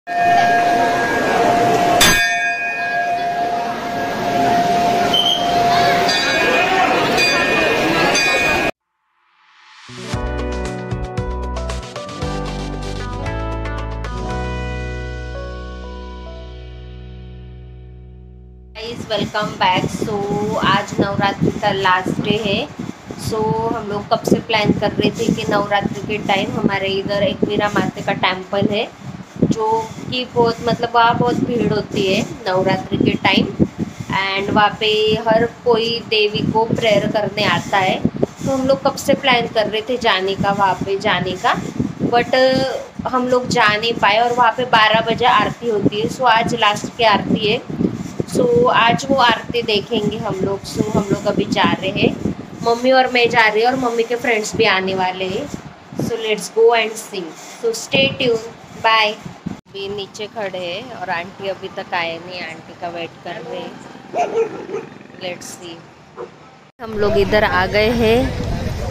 Welcome back. सो आज नवरात्रि का last day है। सो हम लोग कब से प्लान कर रहे थे कि नवरात्रि के टाइम हमारे इधर एक मीरा माता का टेम्पल है, जो कि बहुत मतलब वहाँ बहुत भीड़ होती है नवरात्रि के टाइम। एंड वहाँ पे हर कोई देवी को प्रेयर करने आता है। तो हम लोग कब से प्लान कर रहे थे जाने का, वहाँ पे जाने का, बट हम लोग जा नहीं पाए। और वहाँ पे 12 बजे आरती होती है। सो आज लास्ट की आरती है। सो आज वो आरती देखेंगे हम लोग। सो हम लोग अभी जा रहे हैं, मम्मी और मैं जा रही है और मम्मी के फ्रेंड्स भी आने वाले हैं। So let's go and see. So stay tune, bye. अभी नीचे खड़े हैं और आंटी अभी तक आए नहीं, आंटी का वेट कर रहे हैं। Let's see. हम लोग इधर आ गए हैं।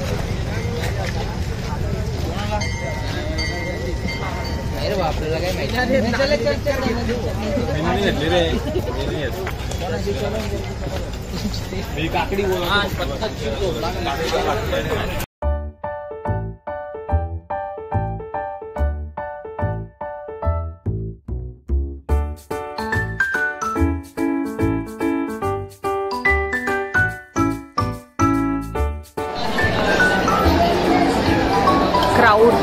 क्राउड